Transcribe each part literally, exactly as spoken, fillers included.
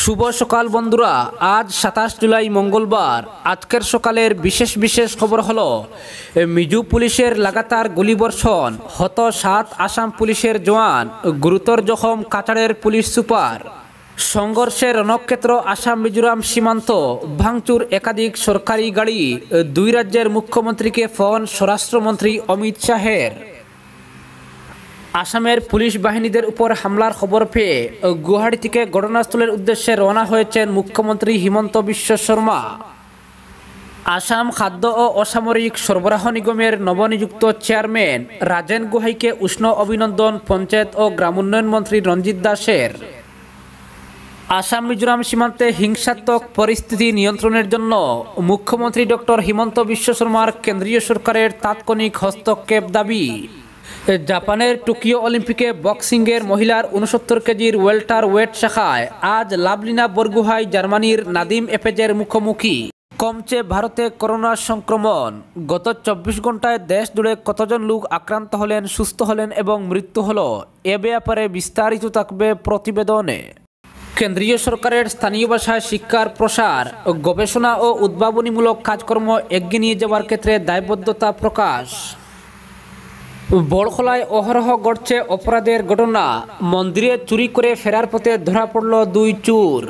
শুভ সকাল বন্ধুরা, আজ সাতাশ জুলাই মঙ্গলবার। আজকের সকালের বিশেষ বিশেষ খবর হলো মিজো পুলিশের লাগাতার গুলিবর্ষণ, হত সাত আসাম পুলিশের জওয়ান, গুরুতর জখম কাছাড়ের পুলিশ সুপার। সংঘর্ষের রণক্ষেত্র আসাম মিজোরাম সীমান্ত, ভাঙচুর একাধিক সরকারি গাড়ি, দুই রাজ্যের মুখ্যমন্ত্রীকে ফোন স্বরাষ্ট্রমন্ত্রী অমিত শাহের। আসামের পুলিশ বাহিনীদের উপর হামলার খবর পেয়ে গুয়াহাটি থেকে ঘটনাস্থলের উদ্দেশ্যে রওনা হয়েছেন মুখ্যমন্ত্রী হিমন্ত বিশ্ব শর্মা। আসাম খাদ্য ও অসামরিক সরবরাহ নিগমের নবনিযুক্ত চেয়ারম্যান রাজেন গোহাইকে উষ্ণ অভিনন্দন পঞ্চায়েত ও গ্রামোন্নয়ন মন্ত্রী রঞ্জিত দাসের। আসাম মিজোরাম সীমান্তে হিংসাত্মক পরিস্থিতি নিয়ন্ত্রণের জন্য মুখ্যমন্ত্রী ডক্টর হিমন্ত বিশ্ব শর্মার কেন্দ্রীয় সরকারের তাৎক্ষণিক হস্তক্ষেপ দাবি। জাপানের টোকিও অলিম্পিকে বক্সিংয়ের মহিলার উনসত্তর কেজির ওয়েল্টার ওয়েট শাখায় আজ লাভলিনা বরগুহাই জার্মানির নাদিম এফেজের মুখোমুখি। কমছে ভারতে করোনা সংক্রমণ, গত চব্বিশ ঘন্টায় দেশ জুড়ে কতজন লোক আক্রান্ত হলেন, সুস্থ হলেন এবং মৃত্যু হলো, এ ব্যাপারে বিস্তারিত থাকবে প্রতিবেদনে। কেন্দ্রীয় সরকারের স্থানীয় ভাষায় শিক্ষার প্রসার, গবেষণা ও উদ্ভাবনীমূলক কাজকর্ম এগিয়ে নিয়ে যাওয়ার ক্ষেত্রে দায়বদ্ধতা প্রকাশ। বড়খলায় অহরহ ঘটছে অপরাধের ঘটনা, মন্দিরে চুরি করে ফেরার পথে ধরা পড়ল দুই চোর।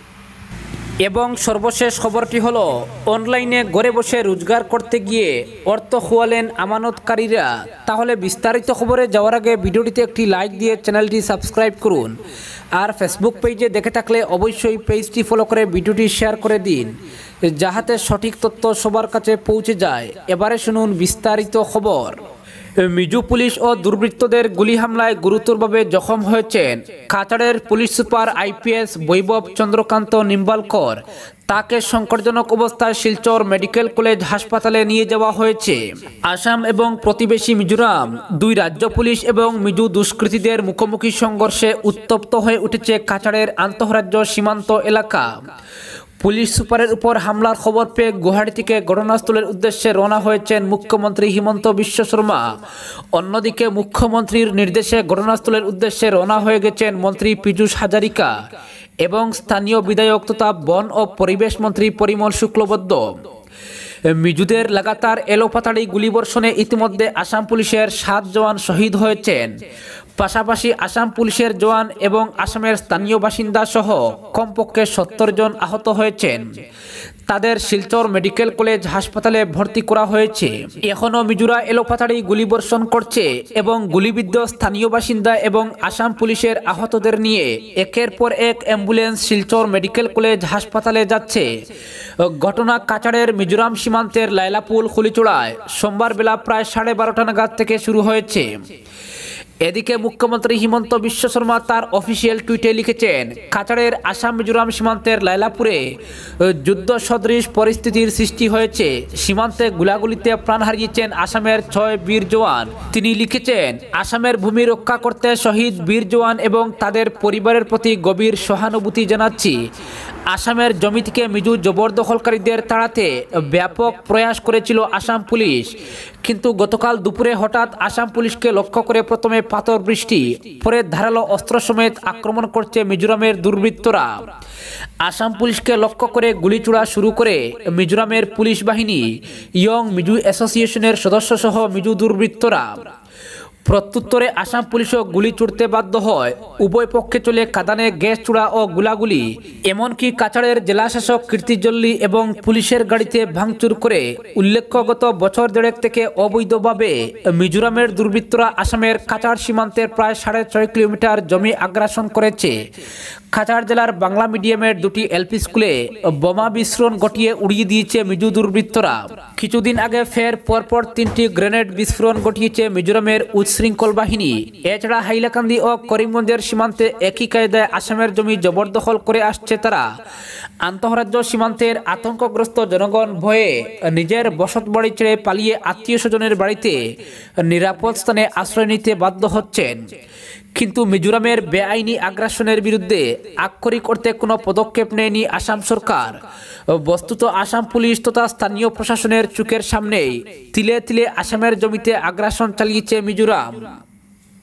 এবং সর্বশেষ খবরটি হলো অনলাইনে ঘরে বসে রোজগার করতে গিয়ে অর্থ খোয়ালেন আমানতকারীরা। তাহলে বিস্তারিত খবরে যাওয়ার আগে ভিডিওটিতে একটি লাইক দিয়ে চ্যানেলটি সাবস্ক্রাইব করুন, আর ফেসবুক পেজে দেখে থাকলে অবশ্যই পেজটি ফলো করে ভিডিওটি শেয়ার করে দিন, যাহাতে সঠিক তথ্য সবার কাছে পৌঁছে যায়। এবারে শুনুন বিস্তারিত খবর। মিজো পুলিশ ও দুর্বৃত্তদের গুলি হামলায় গুরুতরভাবে জখম হয়েছেন কাছাড়ের police super IPS Vaibhav Chandrakant Nimbalkar. তাকে সংকটজনক অবস্থায় শিলচর মেডিকেল কলেজ হাসপাতালে নিয়ে যাওয়া হয়েছে। আসাম এবং প্রতিবেশী মিজোরাম, দুই রাজ্য পুলিশ এবং মিজো দুষ্কৃতীদের মুখোমুখি সংঘর্ষে উত্তপ্ত হয়ে উঠেছে কাছাড়ের আন্তঃরাজ্য সীমান্ত এলাকা। পুলিশ সুপারের উপর হামলার খবর পেয়ে গুয়াহাটি থেকে ঘটনাস্থলের উদ্দেশ্যে রওনা হয়েছেন মুখ্যমন্ত্রী হিমন্ত বিশ্ব শর্মা। অন্যদিকে মুখ্যমন্ত্রীর নির্দেশে ঘটনাস্থলের উদ্দেশ্যে রওনা হয়ে গেছেন মন্ত্রী পীযূষ হাজারিকা এবং স্থানীয় বিধায়ক তথা বন ও পরিবেশ মন্ত্রী পরিমল শুক্লবৈদ্য। মিজোদের লাগাতার এলোপাতাড়ি গুলিবর্ষণে ইতিমধ্যে আসাম পুলিশের সাত জওয়ান শহীদ হয়েছেন। পাশাপাশি আসাম পুলিশের জওয়ান এবং আসামের স্থানীয় বাসিন্দা সহ কমপক্ষে সত্তর জন আহত হয়েছেন। তাদের শিলচর মেডিকেল কলেজ হাসপাতালে ভর্তি করা হয়েছে। এখনও মিজোরা এলোপাতাড়ি গুলিবর্ষণ করছে এবং গুলিবিদ্ধ স্থানীয় বাসিন্দা এবং আসাম পুলিশের আহতদের নিয়ে একের পর এক অ্যাম্বুলেন্স শিলচর মেডিকেল কলেজ হাসপাতালে যাচ্ছে। ঘটনা কাছাড়ের মিজোরাম সীমান্তের লাইলাপুল খুলিচূড়ায় সোমবার বেলা প্রায় সাড়ে বারোটা নাগাদ থেকে শুরু হয়েছে। এদিকে মুখ্যমন্ত্রী হিমন্ত বিশ্ব শর্মা তার অফিসিয়াল টুইটে লিখেছেন, কাছাড়ের আসাম মিজোরাম সীমান্তের লাইলাপুরে যুদ্ধ সদৃশ পরিস্থিতির সৃষ্টি হয়েছে। সীমান্তে গোলাগুলিতে প্রাণ হারিয়েছেন আসামের ছয় বীর জওয়ান। তিনি লিখেছেন, আসামের ভূমি রক্ষা করতে শহীদ বীর জওয়ান এবং তাদের পরিবারের প্রতি গভীর সহানুভূতি জানাচ্ছি। আসামের জমি থেকে মিজো জবরদখলকারীদের তাড়াতে ব্যাপক প্রয়াস করেছিল আসাম পুলিশ, কিন্তু গতকাল দুপুরে হঠাৎ আসাম পুলিশকে লক্ষ্য করে প্রথমে পাথর বৃষ্টি, পরে ধারালো অস্ত্র সমেত আক্রমণ করছে মিজোরামের দুর্বৃত্তরা। আসাম পুলিশকে লক্ষ্য করে গুলিছোড়া শুরু করে মিজোরামের পুলিশ বাহিনী, ইয়ং মিজো অ্যাসোসিয়েশনের সদস্য সহ মিজো দুর্বৃত্তরা। প্রত্যুত্তরে আসাম পুলিশও গুলি ছুড়তে বাধ্য হয়। উভয় পক্ষে চলে কাঁদানে গ্যাস চূড়া ও গোলাগুলি। এমনকি কাছাড়ের জেলাশাসক কীর্তিজল্লি এবং পুলিশের গাড়িতে ভাঙচুর করে। উল্লেখ্য, গত বছর দেড়েক থেকে অবৈধভাবে মিজোরামের দুর্বৃত্তরা আসামের কাছাড় সীমান্তের প্রায় সাড়ে ছয় কিলোমিটার জমি আগ্রাসন করেছে। কাছাড় জেলার বাংলা মিডিয়ামের দুটি এলপি স্কুলে বোমা বিস্ফোরণ ঘটিয়ে উড়িয়ে দিয়েছে মিজো দুর্বৃত্তরা। কিছুদিন আগে ফের পরপর তিনটি গ্রেনেড বিস্ফোরণ ঘটিয়েছে মিজোরামের উচ্ছৃঙ্খল বাহিনী। এছাড়া হাইলাকান্দি ও করিমগঞ্জের সীমান্তে একই কায়দায় আসামের জমি জবরদখল করে আসছে তারা। আন্তঃরাজ্য সীমান্তের আতঙ্কগ্রস্ত জনগণ ভয়ে নিজের বসতবাড়ি ছেড়ে পালিয়ে আত্মীয় স্বজনের বাড়িতে নিরাপদ স্থানে আশ্রয় নিতে বাধ্য হচ্ছেন। কিন্তু মিজোরামের বেআইনি আগ্রাসনের বিরুদ্ধে আক্ষরিক অর্থে কোনো পদক্ষেপ নেয়নি আসাম সরকার। বস্তুত আসাম পুলিশ তথা স্থানীয় প্রশাসনের চোখের সামনেই তিলে তিলে আসামের জমিতে আগ্রাসন চালিয়েছে মিজোরাম।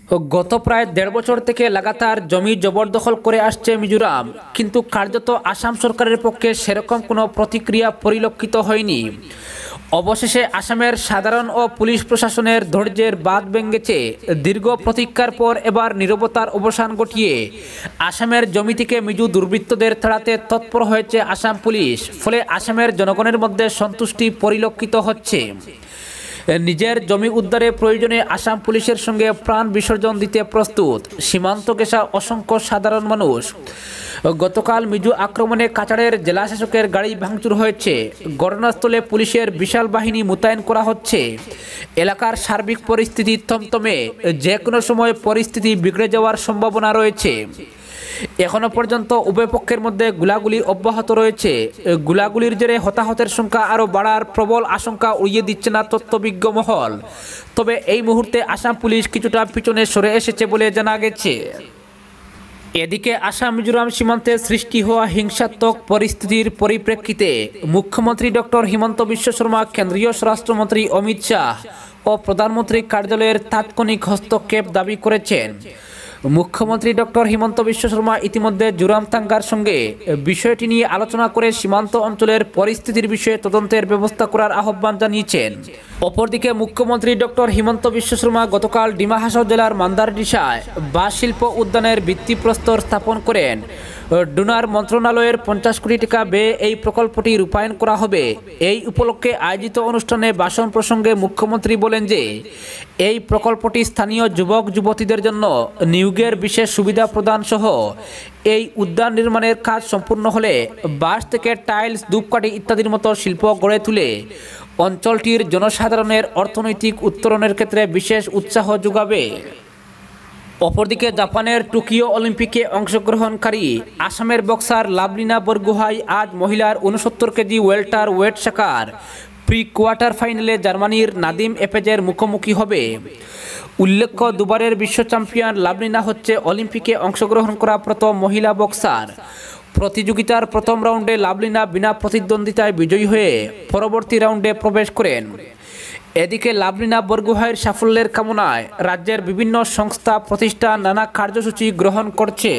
গত প্রায় দেড় বছর থেকে লাগাতার জমি জবরদখল করে আসছে মিজোরাম, কিন্তু কার্যত আসাম সরকারের পক্ষে সেরকম কোনো প্রতিক্রিয়া পরিলক্ষিত হয়নি। অবশেষে আসামের সাধারণ ও পুলিশ প্রশাসনের ধৈর্যের বাঁধ ভেঙেছে। দীর্ঘ প্রতীক্ষার পর এবার নীরবতার অবসান ঘটিয়ে আসামের জমি থেকে মিজো দুর্বৃত্তদের তাড়াতে তৎপর হয়েছে আসাম পুলিশ। ফলে আসামের জনগণের মধ্যে সন্তুষ্টি পরিলক্ষিত হচ্ছে। নিজের জমি উদ্ধারে প্রয়োজনে আসাম পুলিশের সঙ্গে প্রাণ বিসর্জন দিতে প্রস্তুত সীমান্ত ঘেঁষা অসংখ্য সাধারণ মানুষ। গতকাল মিজো আক্রমণে কাছাড়ের জেলাশাসকের গাড়ি ভাঙচুর হয়েছে। ঘটনাস্থলে পুলিশের বিশাল বাহিনী মোতায়েন করা হচ্ছে। এলাকার সার্বিক পরিস্থিতি থমথমে, যে কোনো সময় পরিস্থিতি বিগড়ে যাওয়ার সম্ভাবনা রয়েছে। এখনো পর্যন্ত উভয় পক্ষের মধ্যে গোলাগুলি অব্যাহত রয়েছে। গোলাগুলির জেরে হতাহতের সংখ্যা আরও বাড়ার প্রবল আশঙ্কা উড়িয়ে দিচ্ছে না তথ্যবিজ্ঞ মহল। তবে এই মুহূর্তে আসাম পুলিশ কিছুটা পিছনে সরে এসেছে বলে জানা গেছে। এদিকে আসাম মিজোরাম সীমান্তে সৃষ্টি হওয়া হিংসাত্মক পরিস্থিতির পরিপ্রেক্ষিতে মুখ্যমন্ত্রী ডক্টর হিমন্ত বিশ্ব শর্মা, কেন্দ্রীয় স্বরাষ্ট্রমন্ত্রী অমিত শাহ ও প্রধানমন্ত্রী কার্যালয়ের তাৎক্ষণিক হস্তক্ষেপ দাবি করেছেন। মুখ্যমন্ত্রী ডক্টর হিমন্ত বিশ্ব শর্মা ইতিমধ্যে জোরামথাঙ্গার সঙ্গে বিষয়টি নিয়ে আলোচনা করে সীমান্ত অঞ্চলের পরিস্থিতির বিষয়ে তদন্তের ব্যবস্থা করার আহ্বান জানিয়েছেন। অপরদিকে মুখ্যমন্ত্রী ডক্টর হিমন্ত বিশ্ব শর্মা গতকাল ডিমা হাসাও জেলার মান্দারডিসায় বাঁশ শিল্প উদ্যানের ভিত্তিপ্রস্তর স্থাপন করেন। ডোনার মন্ত্রণালয়ের পঞ্চাশ কোটি টাকা ব্যয়ে এই প্রকল্পটি রূপায়ণ করা হবে। এই উপলক্ষে আয়োজিত অনুষ্ঠানে ভাষণ প্রসঙ্গে মুখ্যমন্ত্রী বলেন যে এই প্রকল্পটি স্থানীয় যুবক যুবতীদের জন্য নিয়োগের বিশেষ সুবিধা প্রদান সহ এই উদ্যান নির্মাণের কাজ সম্পূর্ণ হলে বাঁশ থেকে টাইলস, ধূপকাঠি ইত্যাদির মতো শিল্প গড়ে তুলে অঞ্চলটির জনসাধারণের অর্থনৈতিক উত্তরণের ক্ষেত্রে বিশেষ উৎসাহ যোগাবে। অপরদিকে জাপানের টোকিও অলিম্পিকে অংশগ্রহণকারী আসামের বক্সার লাভলিনা বরগোহাই আজ মহিলার উনসত্তর কেজি ওয়েল্টার ওয়েট শাখার প্রি কোয়ার্টার ফাইনালে জার্মানির নাদিম এপেজের মুখোমুখি হবে। উল্লেখ্য, দুবারের বিশ্ব চ্যাম্পিয়ন লাভলিনা হচ্ছে অলিম্পিকে অংশগ্রহণ করা প্রথম মহিলা বক্সার। প্রতিযোগিতার প্রথম রাউন্ডে লাভলিনা বিনা প্রতিদ্বন্দ্বিতায় বিজয়ী হয়ে পরবর্তী রাউন্ডে প্রবেশ করেন। এদিকে লাভলিনা বরগোহাইয়ের সাফল্যের কামনায় রাজ্যের বিভিন্ন সংস্থা প্রতিষ্ঠান নানা কার্যসূচি গ্রহণ করছে।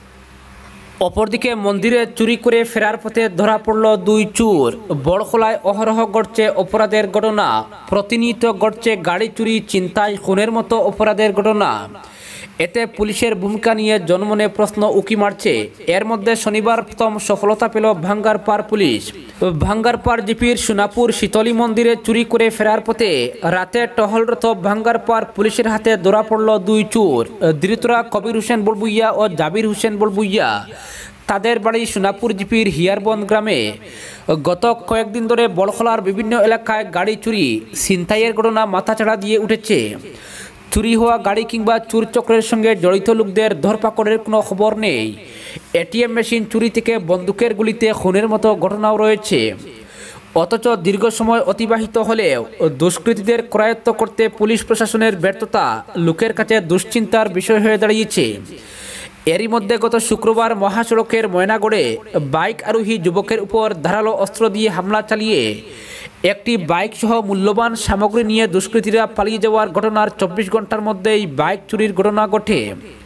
অপরদিকে মন্দিরে চুরি করে ফেরার পথে ধরা পড়ল দুই চোর। বড়খোলায় অহরহ ঘটছে অপরাধের ঘটনা। প্রতিনিয়ত ঘটছে গাড়ি চুরি, ছিনতাই, খুনের মতো অপরাধের ঘটনা। এতে পুলিশের ভূমিকা নিয়ে জনমনে প্রশ্ন উকি মারছে। এর মধ্যে শনিবার প্রথম সফলতা পেল ভাঙ্গারপাড় পুলিশ। ভাঙ্গারপাড় জিপির সোনাপুর শীতলী মন্দিরে চুরি করে ফেরার পথে রাতে টহলরত ভাঙ্গারপাড় পুলিশের হাতে ধরা পড়ল দুই চোর। ধৃতরা কবির হোসেন বলবুইয়া ও জাবির হোসেন বলবুইয়া। তাদের বাড়ি সোনাপুর জিপির হিয়ারবন্দ গ্রামে। গত কয়েকদিন ধরে বড়খলার বিভিন্ন এলাকায় গাড়ি চুরি, ছিনতাইয়ের ঘটনা মাথাচাড়া দিয়ে উঠেছে। চুরি হওয়া গাড়ি কিংবা চোর চক্রের সঙ্গে জড়িত লোকদের ধরপাকড়ের কোনো খবর নেই। এটিএম মেশিন চুরি থেকে বন্দুকের গুলিতে খুনের মতো ঘটনাও রয়েছে। অথচ দীর্ঘ সময় অতিবাহিত হলেও দুষ্কৃতীদের করায়ত্ত করতে পুলিশ প্রশাসনের ব্যর্থতা লোকের কাছে দুশ্চিন্তার বিষয় হয়ে দাঁড়িয়েছে। এরই মধ্যে গত শুক্রবার মহাসড়কের ময়নাগড়ে বাইক আরোহী যুবকের উপর ধারালো অস্ত্র দিয়ে হামলা চালিয়ে একটি বাইক সহ মূল্যবান সামগ্রী নিয়ে দুষ্কৃতীরা পালিয়ে যাওয়ার ঘটনার চব্বিশ ঘন্টার মধ্যেই বাইক চুরির ঘটনা ঘটে।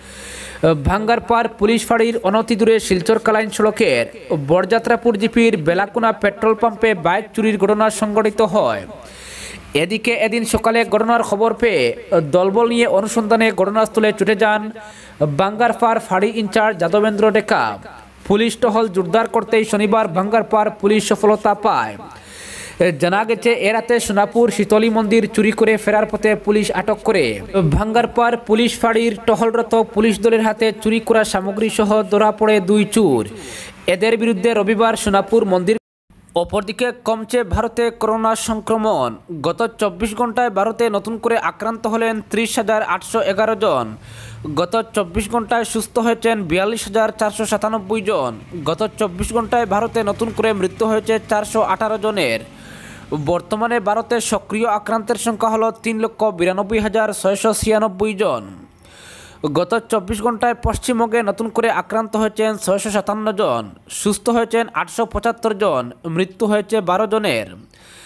ভাঙ্গারপাড় পুলিশ ফাঁড়ির অনতি দূরে শিলচর কালাইন সড়কের বরযাত্রাপুর জিপির বেলাকুনা পেট্রোল পাম্পে বাইক চুরির ঘটনা সংঘটিত হয়। এদিকে এদিন সকালে ঘটনার খবর পেয়ে দলবল নিয়ে অনুসন্ধানে ঘটনাস্থলে ছুটে যান ভাঙ্গারপাড় ফাঁড়ি ইনচার্জ যাদবেন্দ্র ডেকা। পুলিশ টহল জোরদার করতেই শনিবার ভাঙ্গারপাড় পুলিশ সফলতা পায়। জানা গেছে, এ রাতে সোনাপুর শীতলী মন্দির চুরি করে ফেরার পথে পুলিশ আটক করে। ভাঙ্গারপাড় পুলিশ ফাঁড়ির টহলরত পুলিশ দলের হাতে চুরি করা সামগ্রী সহ ধরা পড়ে দুই চোর। এদের বিরুদ্ধে রবিবার সোনাপুর মন্দির। অপরদিকে কমছে ভারতে করোনা সংক্রমণ। গত চব্বিশ ঘন্টায় ভারতে নতুন করে আক্রান্ত হলেন ত্রিশ হাজার আটশো এগারো জন। গত চব্বিশ ঘন্টায় সুস্থ হয়েছেন বিয়াল্লিশ হাজার চারশো সাতানব্বই জন। গত চব্বিশ ঘন্টায় ভারতে নতুন করে মৃত্যু হয়েছে চারশো আঠারো জনের। বর্তমানে ভারতে সক্রিয় আক্রান্তের সংখ্যা হল তিন লক্ষ বিরানব্বই হাজার ছয়শো ছিয়ানব্বই জন। গত চব্বিশ ঘন্টায় পশ্চিমবঙ্গে নতুন করে আক্রান্ত হয়েছেন ছয়শো সাতান্ন জন, সুস্থ হয়েছেন আটশো পঁচাত্তর জন, মৃত্যু হয়েছে বারো জনের।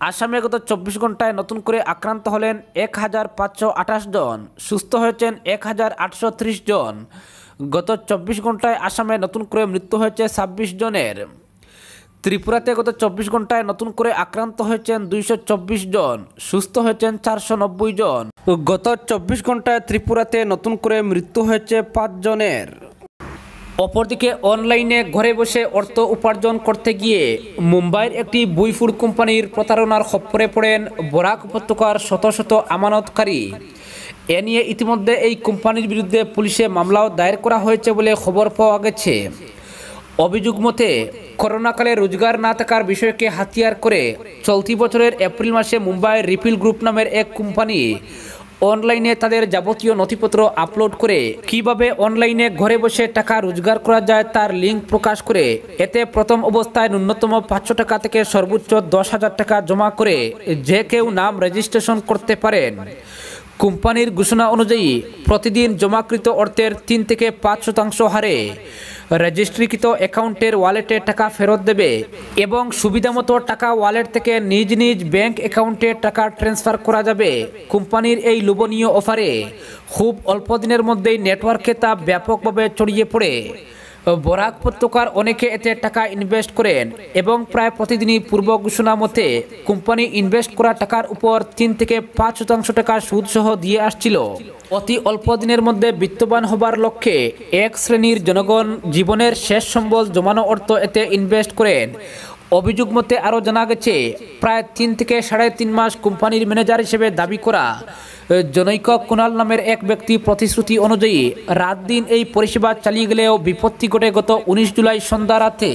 আসামে গত চব্বিশ ঘন্টায় নতুন করে আক্রান্ত হলেন এক হাজার পাঁচশো আঠাশ জন, সুস্থ হয়েছেন এক হাজার আটশো ত্রিশ জন। গত চব্বিশ ঘন্টায় আসামে নতুন করে মৃত্যু হয়েছে ছাব্বিশ জনের। ত্রিপুরাতে গত চব্বিশ ঘন্টায় নতুন করে আক্রান্ত হয়েছেন দুইশো চব্বিশ জন, সুস্থ হয়েছেন চারশো নব্বই জন। গত চব্বিশ ঘন্টায় ত্রিপুরাতে নতুন করে মৃত্যু হয়েছে পাঁচ জনের। অপরদিকে অনলাইনে ঘরে বসে অর্থ উপার্জন করতে গিয়ে মুম্বাইয়ের একটি বুই ফুড কোম্পানির প্রতারণার খপ্পরে পড়েন বরাক উপত্যকার শত শত আমানতকারী। এ নিয়ে ইতিমধ্যে এই কোম্পানির বিরুদ্ধে পুলিশে মামলাও দায়ের করা হয়েছে বলে খবর পাওয়া গেছে। অভিযোগ মতে করোনাকালে রোজগার না থাকার বিষয়কে হাতিয়ার করে চলতি বছরের এপ্রিল মাসে মুম্বাইয়ের রিফিল গ্রুপ নামের এক কোম্পানি অনলাইনে তাদের যাবতীয় নথিপত্র আপলোড করে কিভাবে অনলাইনে ঘরে বসে টাকা রোজগার করা যায় তার লিঙ্ক প্রকাশ করে এতে প্রথম অবস্থায় ন্যূনতম পাঁচশো টাকা থেকে সর্বোচ্চ দশ হাজার টাকা জমা করে যে কেউ নাম রেজিস্ট্রেশন করতে পারেন। কোম্পানির ঘোষণা অনুযায়ী প্রতিদিন জমাকৃত অর্থের তিন থেকে পাঁচ শতাংশ হারে রেজিস্ট্রিকৃত অ্যাকাউন্টের ওয়ালেটে টাকা ফেরত দেবে এবং সুবিধামতো টাকা ওয়ালেট থেকে নিজ নিজ ব্যাংক অ্যাকাউন্টে টাকা ট্রান্সফার করা যাবে। কোম্পানির এই লোভনীয় অফারে খুব অল্প দিনের মধ্যেই নেটওয়ার্কে তা ব্যাপকভাবে ছড়িয়ে পড়ে। বরাক উপত্যকার অনেকে এতে টাকা ইনভেস্ট করেন এবং প্রায় প্রতিদিনই পূর্ব ঘোষণা মতে কোম্পানি ইনভেস্ট করা টাকার উপর তিন থেকে পাঁচ শতাংশ টাকা সুদ সহ দিয়ে আসছিল। অতি অল্প দিনের মধ্যে বিত্তবান হবার লক্ষ্যে এক শ্রেণীর জনগণ জীবনের শেষ সম্বল জমানো অর্থ এতে ইনভেস্ট করেন। অভিযোগ মতে আরও জানা গেছে প্রায় তিন থেকে সাড়ে তিন মাস কোম্পানির ম্যানেজার হিসেবে দাবি করা জনৈক কুণাল নামের এক ব্যক্তি প্রতিশ্রুতি অনুযায়ী রাত দিন এই পরিষেবা চালিয়ে গেলেও বিপত্তি ঘটে গত উনিশ জুলাই সন্ধ্যা রাতে।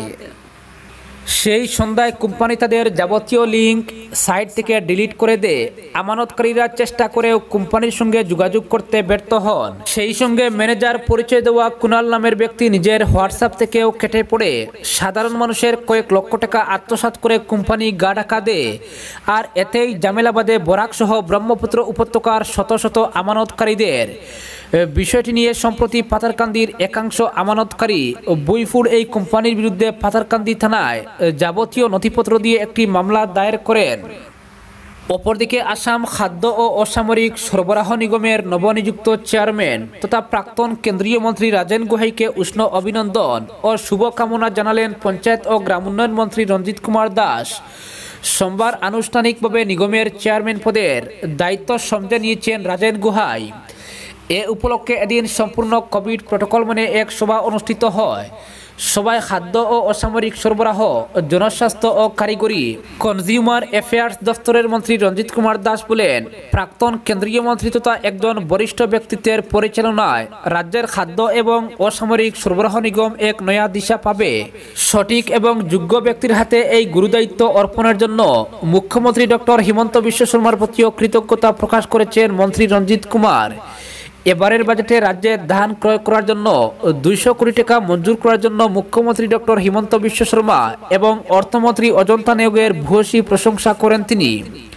সেই সন্ধ্যায় কোম্পানি তাদের যাবতীয় লিঙ্ক সাইট থেকে ডিলিট করে দেয়। আমানতকারীরা চেষ্টা করেও কোম্পানির সঙ্গে যোগাযোগ করতে ব্যর্থ হন। সেই সঙ্গে ম্যানেজার পরিচয় দেওয়া কুণাল নামের ব্যক্তি নিজের হোয়াটসঅ্যাপ থেকেও কেটে পড়ে সাধারণ মানুষের কয়েক লক্ষ টাকা আত্মসাৎ করে কোম্পানি গা ঢাকা দেয়। আর এতেই ঝামেলা বাঁধে বরাক সহ ব্রহ্মপুত্র উপত্যকার শত শত আমানতকারীদের। বিষয়টি নিয়ে সম্প্রতি পাথারকান্দির একাংশ আমানতকারী বুই ফুড এই কোম্পানির বিরুদ্ধে পাথারকান্দি থানায় যাবতীয় নথিপত্র দিয়ে একটি মামলা দায়ের করেন। অপরদিকে আসাম খাদ্য ও অসামরিক সরবরাহ নিগমের নবনিযুক্ত চেয়ারম্যান তথা প্রাক্তন কেন্দ্রীয় মন্ত্রী রাজেন গোহাইকে উষ্ণ অভিনন্দন ও শুভকামনা জানালেন পঞ্চায়েত ও গ্রাম উন্নয়ন মন্ত্রী রঞ্জিত কুমার দাস। সোমবার আনুষ্ঠানিকভাবে নিগমের চেয়ারম্যান পদের দায়িত্ব সমঝে নিয়েছেন রাজেন গোহাই। এ উপলক্ষে এদিন সম্পূর্ণ কোভিড প্রটোকল মেনে এক সভা অনুষ্ঠিত হয়। সভায় খাদ্য ও অসামরিক সরবরাহ, জনস্বাস্থ্য ও কারিগরি কনজিউমার অ্যাফেয়ার্স দফতরের মন্ত্রী রঞ্জিত কুমার দাস বলেন, প্রাক্তন কেন্দ্রীয় মন্ত্রী তথা একজন বরিষ্ঠ ব্যক্তিত্বের পরিচালনায় রাজ্যের খাদ্য এবং অসামরিক সরবরাহ নিগম এক নয়া দিশা পাবে। সঠিক এবং যোগ্য ব্যক্তির হাতে এই গুরুদায়িত্ব অর্পণের জন্য মুখ্যমন্ত্রী ডক্টর হিমন্ত বিশ্ব শর্মার প্রতিও কৃতজ্ঞতা প্রকাশ করেছেন মন্ত্রী রঞ্জিত কুমার। এবারের বাজেটে রাজ্যে ধান ক্রয় করার জন্য দুইশো কোটি টাকা মঞ্জুর করার জন্য মুখ্যমন্ত্রী ডক্টর হিমন্ত বিশ্ব শর্মা এবং অর্থমন্ত্রী অজন্তা নিয়োগের ভূয়সী প্রশংসা করেন তিনি।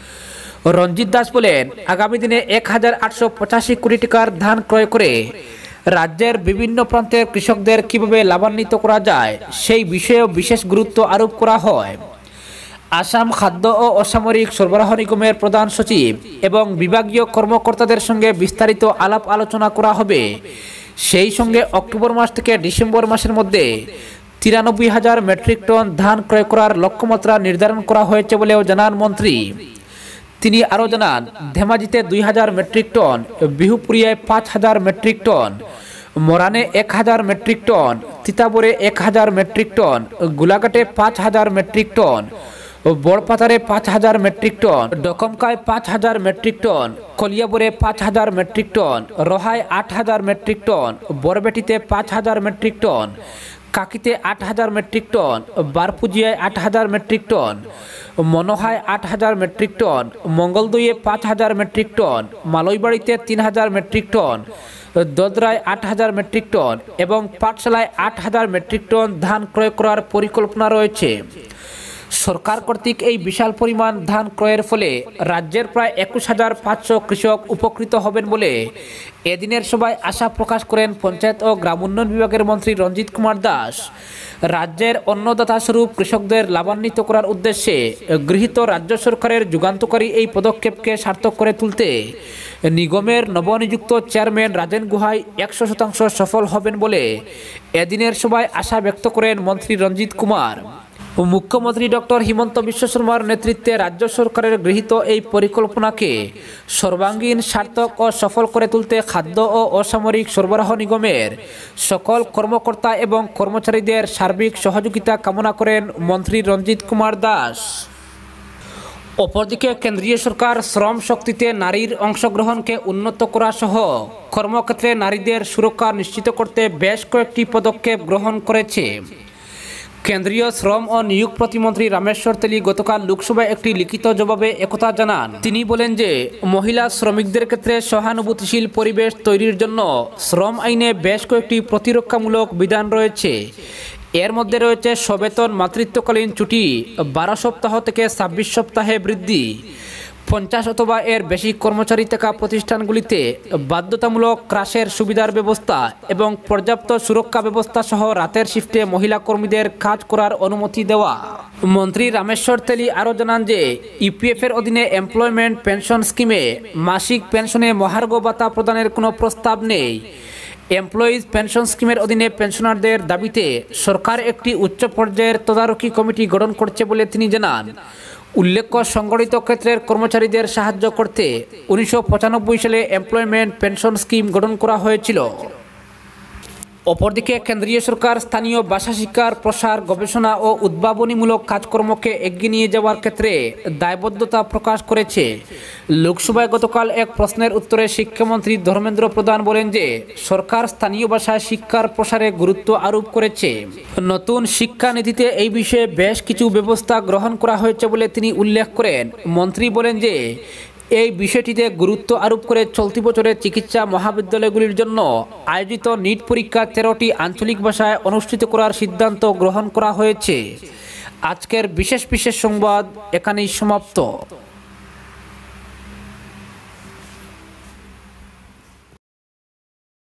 রঞ্জিত দাস বলেন, আগামী দিনে এক হাজার আটশো পঁচাশি কোটি টাকার ধান ক্রয় করে রাজ্যের বিভিন্ন প্রান্তের কৃষকদের কিভাবে লাভান্বিত করা যায় সেই বিষয়েও বিশেষ গুরুত্ব আরোপ করা হয়। আসাম খাদ্য ও অসামরিক সরবরাহ নিগমের প্রধান সচিব এবং বিভাগীয় কর্মকর্তাদের সঙ্গে বিস্তারিত আলাপ আলোচনা করা হবে। সেই সঙ্গে অক্টোবর মাস থেকে ডিসেম্বর মাসের মধ্যে তিরানব্বই হাজার মেট্রিক টন ধান ক্রয় করার লক্ষ্যমাত্রা নির্ধারণ করা হয়েছে বলেও জানান মন্ত্রী। তিনি আরও জানান, ধেমাজিতে দুই হাজার মেট্রিক টন, বিহুপুরিয়ায় পাঁচ হাজার মেট্রিক টন, মোরানে এক হাজার মেট্রিক টন, তিতাবরে এক হাজার মেট্রিক টন, গোলাঘাটে পাঁচ হাজার মেট্রিক টন, বড়পাতারে পাঁচ হাজার মেট্রিক টন, ডকমকায় পাঁচ হাজার মেট্রিক টন, কলিয়াবরে পাঁচ হাজার মেট্রিক টন, রহায় আট হাজার মেট্রিক টন, বরবেটিতে পাঁচ হাজার মেট্রিক টন, কাকিতে আট হাজার মেট্রিক টন, বারপুজিয়ায় আট হাজার মেট্রিক টন, মনোহায় আট হাজার মেট্রিক টন, মঙ্গলদইয়ে পাঁচ হাজার মেট্রিক টন, মালইবাড়িতে তিন হাজার মেট্রিক টন, দোদরায় আট হাজার মেট্রিক টন এবং পাঠশালায় আট হাজার মেট্রিক টন ধান ক্রয় করার পরিকল্পনা রয়েছে। সরকার কর্তৃক এই বিশাল পরিমাণ ধান ক্রয়ের ফলে রাজ্যের প্রায় একুশ হাজার পাঁচশো কৃষক উপকৃত হবেন বলে এদিনের সভায় আশা প্রকাশ করেন পঞ্চায়েত ও গ্রাম উন্নয়ন বিভাগের মন্ত্রী রঞ্জিত কুমার দাস। রাজ্যের অন্নদাতা স্বরূপ কৃষকদের লাভান্বিত করার উদ্দেশ্যে গৃহীত রাজ্য সরকারের যুগান্তকারী এই পদক্ষেপকে সার্থক করে তুলতে নিগমের নবনিযুক্ত চেয়ারম্যান রাজেন গুহাই একশো শতাংশ সফল হবেন বলে এদিনের সভায় আশা ব্যক্ত করেন মন্ত্রী রঞ্জিত কুমার। মুখ্যমন্ত্রী ডক্টর হিমন্ত বিশ্ব শর্মার নেতৃত্বে রাজ্য সরকারের গৃহীত এই পরিকল্পনাকে সর্বাঙ্গীন সার্থক ও সফল করে তুলতে খাদ্য ও অসামরিক সরবরাহ নিগমের সকল কর্মকর্তা এবং কর্মচারীদের সার্বিক সহযোগিতা কামনা করেন মন্ত্রী রঞ্জিত কুমার দাস। অপরদিকে কেন্দ্রীয় সরকার শ্রম শক্তিতে নারীর অংশগ্রহণকে উন্নত করা সহ কর্মক্ষেত্রে নারীদের সুরক্ষা নিশ্চিত করতে বেশ কয়েকটি পদক্ষেপ গ্রহণ করেছে। কেন্দ্রীয় শ্রম ও নিয়োগ প্রতিমন্ত্রী রামেশ্বর তেলী গতকাল লোকসভায় একটি লিখিত জবাবে একথা জানান। তিনি বলেন যে মহিলা শ্রমিকদের ক্ষেত্রে সহানুভূতিশীল পরিবেশ তৈরির জন্য শ্রম আইনে বেশ কয়েকটি প্রতিরক্ষামূলক বিধান রয়েছে। এর মধ্যে রয়েছে সবেতন মাতৃত্বকালীন ছুটি বারো সপ্তাহ থেকে ছাব্বিশ সপ্তাহে বৃদ্ধি, পঞ্চাশ অথবা এর বেশি কর্মচারী থাকা প্রতিষ্ঠানগুলিতে বাধ্যতামূলক ক্রাশের সুবিধার ব্যবস্থা এবং পর্যাপ্ত সুরক্ষা ব্যবস্থা সহ রাতের শিফটে মহিলা কর্মীদের কাজ করার অনুমতি দেওয়া। মন্ত্রী রামেশ্বর তেলী আরও জানান যে ইপিএফ এর অধীনে এমপ্লয়মেন্ট পেনশন স্কিমে মাসিক পেনশনে মহার্ঘ ভাতা প্রদানের কোনো প্রস্তাব নেই। এমপ্লয়িজ পেনশন স্কিমের অধীনে পেনশনারদের দাবিতে সরকার একটি উচ্চ পর্যায়ের তদারকি কমিটি গঠন করছে বলে তিনি জানান। উল্লেখ্য, সংগঠিত ক্ষেত্রের কর্মচারীদের সাহায্য করতে উনিশশো পঁচানব্বই সালে এমপ্লয়মেন্ট পেনশন স্কিম গঠন করা হয়েছিল। অপরদিকে কেন্দ্রীয় সরকার স্থানীয় ভাষা শিক্ষার প্রসার, গবেষণা ও উদ্ভাবনীমূলক কাজকর্মকে এগিয়ে নিয়ে যাওয়ার ক্ষেত্রে দায়বদ্ধতা প্রকাশ করেছে। লোকসভায় গতকাল এক প্রশ্নের উত্তরে শিক্ষামন্ত্রী ধর্মেন্দ্র প্রধান বলেন যে সরকার স্থানীয় ভাষায় শিক্ষার প্রসারে গুরুত্ব আরোপ করেছে। নতুন শিক্ষানীতিতে এই বিষয়ে বেশ কিছু ব্যবস্থা গ্রহণ করা হয়েছে বলে তিনি উল্লেখ করেন। মন্ত্রী বলেন যে এই বিষয়টিতে গুরুত্ব আরোপ করে চলতি বছরের চিকিৎসা মহাবিদ্যালয়গুলির জন্য আয়োজিত নিট পরীক্ষা তেরোটি আঞ্চলিক ভাষায় অনুষ্ঠিত করার সিদ্ধান্ত গ্রহণ করা হয়েছে। আজকের বিশেষ বিশেষ সংবাদ এখানেই সমাপ্ত।